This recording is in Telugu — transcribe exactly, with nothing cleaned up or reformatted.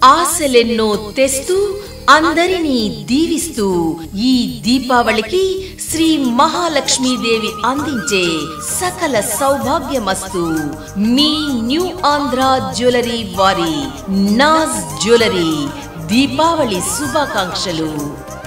ఆశలెన్నో తెస్తూ అందరినీ దీవిస్తూ ఈ దీపావళికి శ్రీ మహాలక్ష్మీదేవి అందించే సకల సౌభాగ్యమస్తు మీ న్యూ ఆంధ్ర జ్యువెలరీ వారి నాజ్ జ్యువెలరీ దీపావళి శుభాకాంక్షలు।